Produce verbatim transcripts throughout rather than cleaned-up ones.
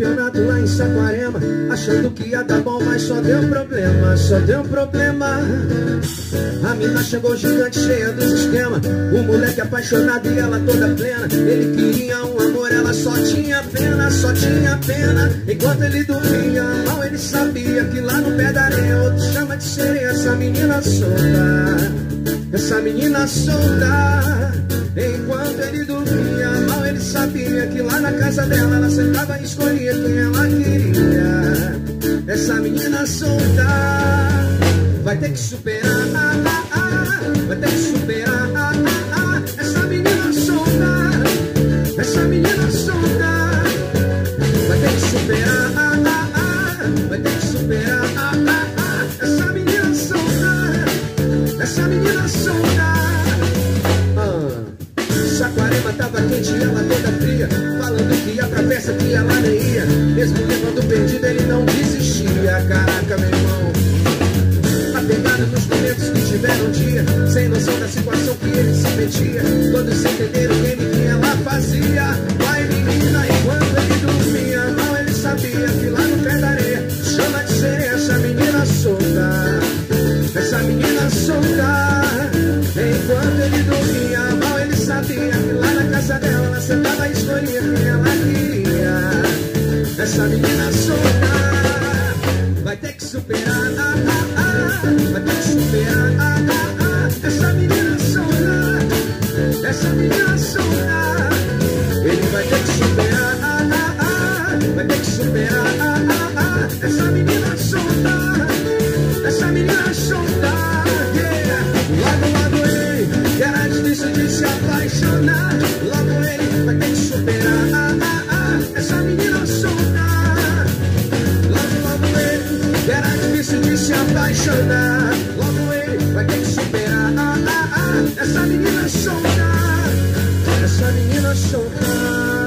campeonato lá em Saquarema, achando que ia dar bom, mas só deu problema, só deu problema. A mina chegou gigante, cheia dos esquemas, o moleque apaixonado e ela toda plena. Ele queria um amor, ela só tinha pena, só tinha pena. Enquanto ele dormia, mal ele sabia que lá no pé da areia outro chama de sereia. Essa menina solta, essa menina solta. Enquanto ele dormia, mal ele sabia que lá na casa dela ela sentava e escolhia quem ela queria. Essa menina solta vai ter que superar, ah, ah, ah, vai ter que superar, ah, ah, ah. Essa menina solta, essa menina solta vai ter que superar, ah, ah, ah, vai ter que superar, ah, ah, ah. Essa menina solta, essa menina solta. Saquarema tava quente e ela toda fria, falando que ia pra festa que ela nem ia. Mesmo levando perdido ele não desistia. Caraca, meu irmão, apegado nos momentos que tiveram dia, sem noção da situação que ele se metia. Todos sem entender o game que ela fazia. Vai menina, enquanto ele dormia, mal ele sabia que lá no pé da areia chama de sereia. Essa menina solta, essa menina solta. Enquanto ele dormia, mal ele sabia que lá na casa dela ela sentava e escolhia quem ela queria. Essa menina solta vai ter que superar, ah, ah, ah, vai ter que superar, ah, ah, ah. Essa menina solta, essa menina solta. Ele vai ter que superar, ah, ah, ah, vai ter que superar, ah, ah, ah. Essa menina solta, essa menina solta, yeah. Logo, logo ele, que era difícil de se apaixonar. Logo ele vai ter que superar, ah, ah, ah. Essa menina solta. Logo, logo ele, que era difícil de se apaixonar. Logo ele vai ter que superar, ah, ah, ah. Essa menina solta, essa menina solta,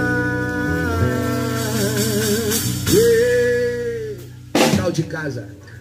yeah. Tal de casa.